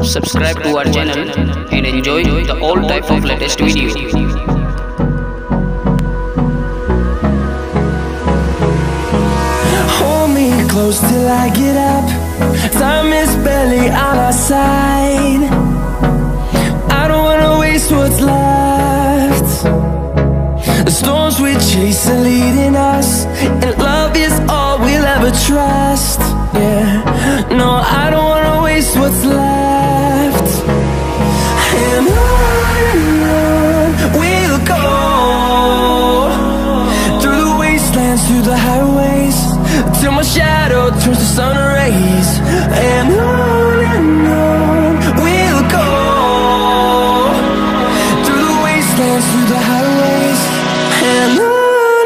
Subscribe to our channel and enjoy the all type of latest video. Hold me close till I get up. Time is barely on our side. I don't wanna waste what's left. The storms we chase are leading us, and love is all we'll ever trust. Yeah, no, I don't wanna waste what's left. And on we'll go, through the wastelands, through the highways, till my shadow turns to sun rays. And on we'll go, through the wastelands, through the highways, and on.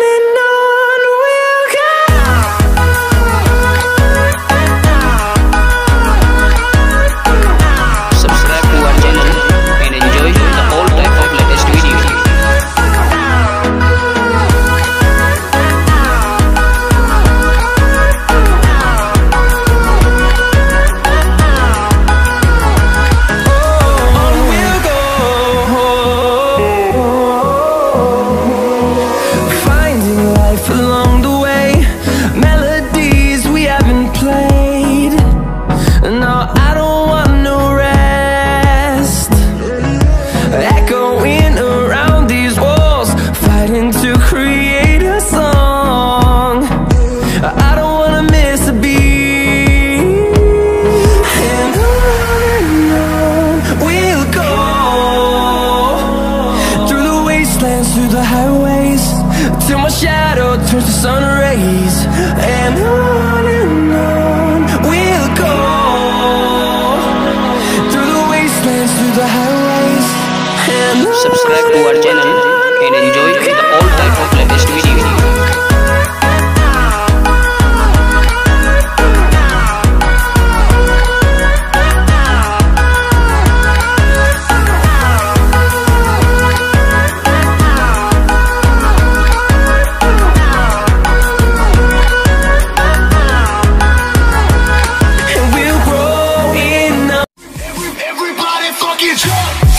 Along the way, melodies we haven't played. No, I don't want no rest. Echoing around these walls, fighting to create a song. I don't wanna miss a beat. And on we'll go, through the wastelands, through the highways, till my shadow turns to sun rays. And on we'll go, through the wastelands, through the highways, and on. Subscribe to our channel and enjoy the all type of latest video. Everybody fucking jump!